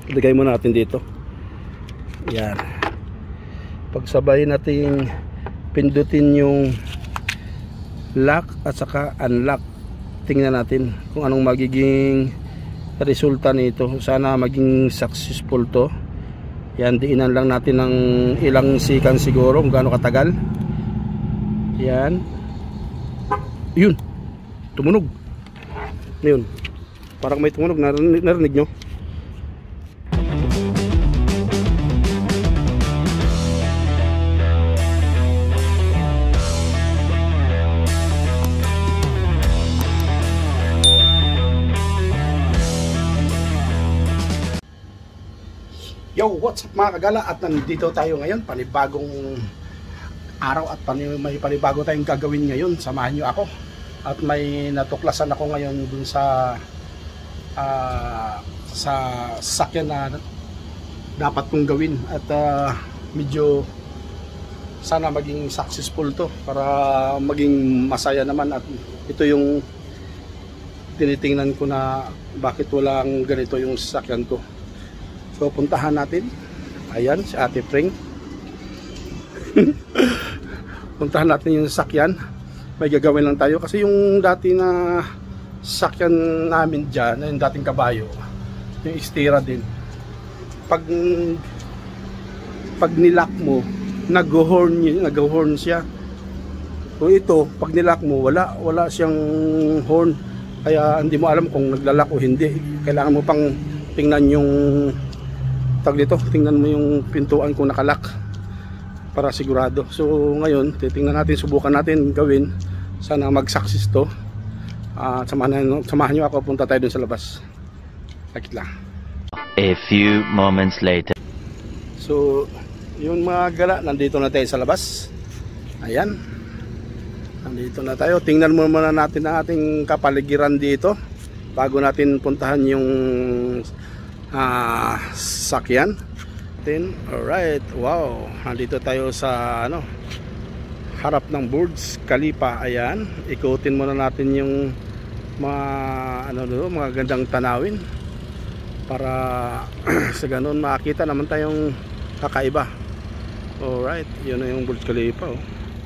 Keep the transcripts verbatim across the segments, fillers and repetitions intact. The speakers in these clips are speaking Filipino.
Ilagay mo natin dito. Yan. Pagsabay natin pindutin yung lock at saka unlock. Tingnan natin kung anong magiging resulta nito. Sana maging successful to. Yan, diinan lang natin ng ilang seconds siguro kung gaano katagal. Yan. Yun. Tumunog. Yun. Parang may tumunog. Narinig, narinig nyo? Yo, what's up mga kagala? At nandito tayo ngayon, panibagong araw at may panibago tayong gagawin ngayon. Samahan nyo ako. At may natuklasan ako ngayon dun sa uh, sa sasakyan na dapat kong gawin. At uh, medyo sana maging successful to para maging masaya naman. At ito yung tinitingnan ko na bakit walang ganito yung sasakyan ko. So puntahan natin. Ayan si Ate Pring. Puntahan natin yung sasakyan. May gagawin lang tayo kasi yung dati na sasakyan namin dyan, yung dating kabayo, yung Xterra din, pag pag nilock mo, nag-horn nag-horn siya. Kung ito, pag nilock mo, wala wala siyang horn, kaya hindi mo alam kung naglalak o hindi. Kailangan mo pang tingnan yung tag dito, tingnan mo yung pintuan kung nakalak para sigurado. So ngayon titingnan natin, subukan natin gawin. Sana mag-success to. uh, samahan, samahan nyo ako, punta tayo dun sa labas. Sakit lang. A few moments later. So yun mga gala, nandito na tayo sa labas. Ayan, nandito na tayo. Tingnan mo muna natin ang ating kapaligiran dito bago natin puntahan yung Ah, uh, sakyan. Then, alright, wow, nandito tayo sa ano, harap ng Burj Khalifa. Ayan, ikutin muna natin yung mga ano dito, mga gandang tanawin para sa ganun makita naman tayong kakaiba. Alright, yun na yung Burj Khalifa, oh.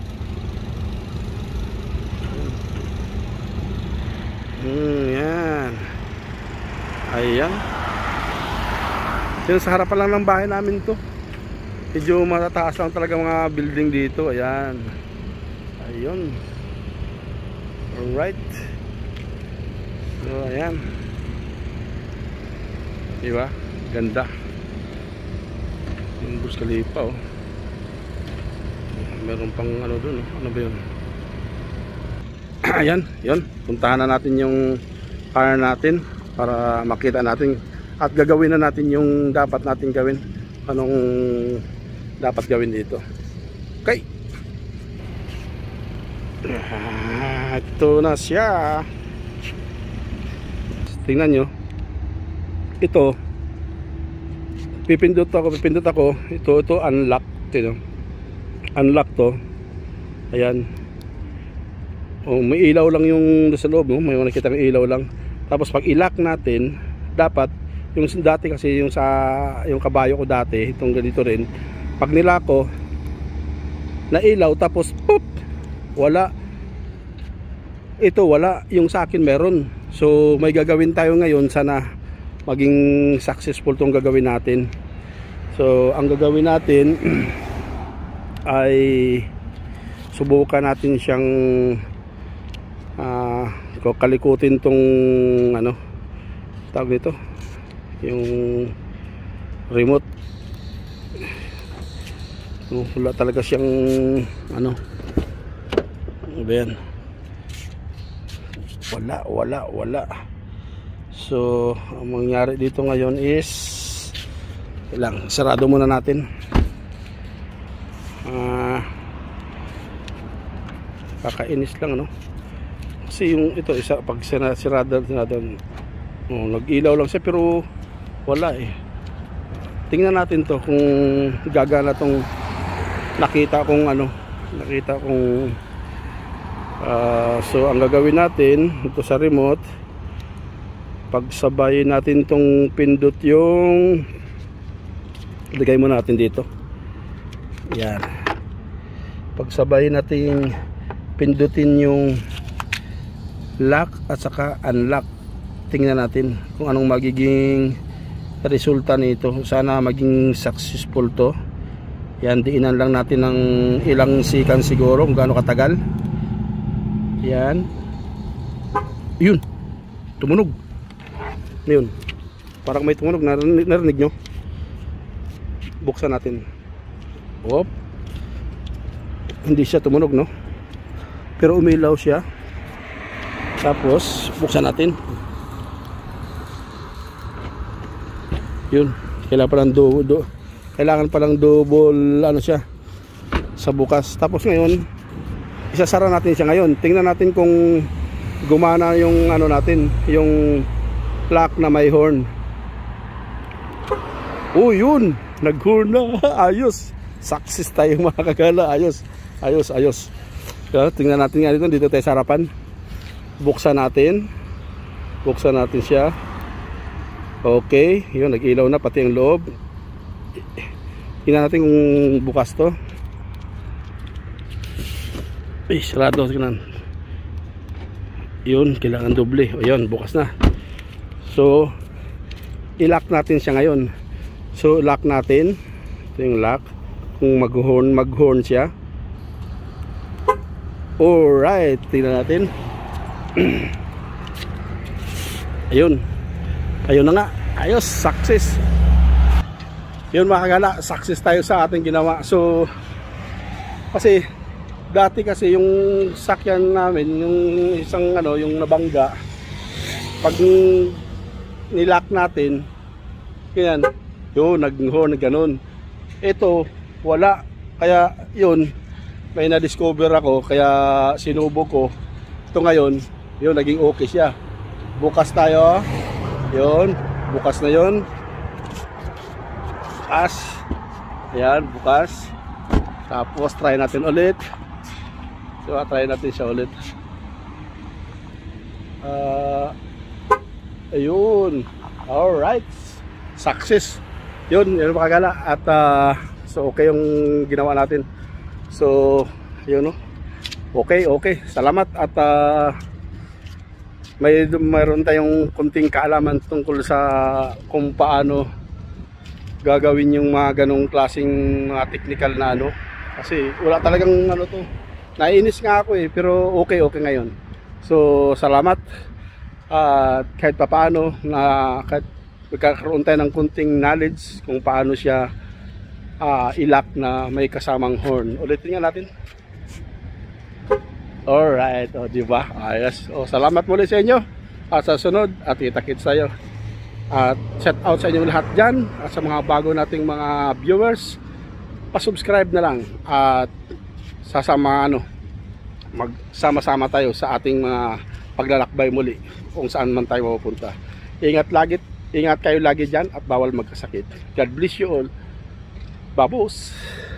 Hmm, yan. Ayan. Yung sa harapan lang ng bahay namin to. Medyo matataas lang talaga mga building dito. Ayan. Ayun. Alright. So ayan. Diba? Ganda. Yung Burj Khalifa, oh. Meron pang ano dun, oh. Ano ba yun? Ayan. Yun. Puntahan na natin yung car natin para makita natin. At gagawin na natin yung dapat natin gawin. Anong dapat gawin dito. Okay. Ah, ito na siya. Tingnan nyo. Ito. Pipindot ako, pipindot ako. Ito, ito unlock. Ito, unlock to. Ayan. Oh, may ilaw lang yung sa loob, no? May nakita ng ilaw lang. Tapos pag i-lock natin, dapat yung dati kasi yung sa yung kabayo ko dati, itong ganito rin, pag nila ko na ilaw tapos pop, wala. Ito wala, yung sa akin meron. So may gagawin tayo ngayon, sana maging successful tong gagawin natin. So ang gagawin natin ay subukan natin siyang uh, kalikutin tong ano tawag dito, yung remote. Wala talaga siyang ano, ano ba yan? Wala, wala, wala. So ang mangyari dito ngayon is lang, sarado muna natin. Ah, kakainis lang, no? Kasi yung ito isa, pag sirada sirada oh, nag-ilaw lang siya pero wala eh. Tingnan natin to kung gagana tong nakita kong ano, nakita kong uh, so ang gagawin natin ito sa remote, Pagsabayin natin tong pindot yung lagay mo natin dito. Yan. Pagsabayin natin pindutin yung lock at saka unlock. Tingnan natin kung anong magiging resulta nito. Sana maging successful to. Yan, diinan lang natin ng ilang seconds siguro kung gaano katagal. Yan. Yun. Tumunog. Yun. Parang may tumunog. Narinig, narinig nyo? Buksan natin. Op. Hindi siya tumunog, no? Pero umilaw siya. Tapos, buksan natin. Yun. Kailangan palang do, do, kailangan palang double, ano siya, sa bukas. Tapos ngayon, isasara natin siya ngayon. Tingnan natin kung gumana yung ano natin, yung lock na may horn. Oh, yun, nag-horn na. Ayos, success tayo mga kagala. Ayos, ayos, ayos. Kaya, tingnan natin nga dito, dito tayo sa harapan. Buksan natin. Buksan natin siya. Okay, yun, nag-ilaw na pati ang loob. Tingnan natin kung bukas to. Ay, sarado. Tingnan. Yun, kailangan doble. O yun, bukas na. So, i-lock natin siya ngayon. So, lock natin. Ito yung lock. Kung mag-horn, mag-horn siya. Alright, tingnan natin. Ayun. Ayun na nga. Ayos, success. Yun mga kagala, success tayo sa ating ginawa. So, kasi dati kasi yung sakyan namin, yung isang ano, yung nabangga, pag nilock natin, yan, yun, nag-horn, ganun. Ito, wala. Kaya, yun, may na-discover ako, kaya sinubo ko. Ito ngayon, yun, naging okay siya. Bukas tayo, yun, bukas na yun. Bukas, ayan, bukas. Tapos, try natin ulit. So, try natin siya ulit. Uh, ayun. Alright. Success. Yun, yun makagala. At, uh, so, okay yung ginawa natin. So, yun, no? Okay, okay. Salamat. At, uh, may mayroon tayong kunting kaalaman tungkol sa kung paano gagawin yung mga ganong klaseng mga technical na ano. Kasi, wala talagang ano to. Naiinis nga ako eh, pero okay, okay ngayon. So, salamat. At uh, kahit pa paano, na, kahit magkakaroon tayo ng kunting knowledge kung paano siya uh, i-lock na may kasamang horn. Ulitin nga natin. Alright, o, diba? Ayos. O, salamat muli sa inyo. At sa sunod, at kita-kits tayo. At shout out sa inyo lahat dyan. At sa mga bago nating mga viewers, pa-subscribe na lang. At sasama ano, magsama-sama tayo sa ating mga paglalakbay muli kung saan man tayo mapupunta. Ingat lagi, ingat kayo lagi diyan at bawal magkasakit. God bless you all. Babos.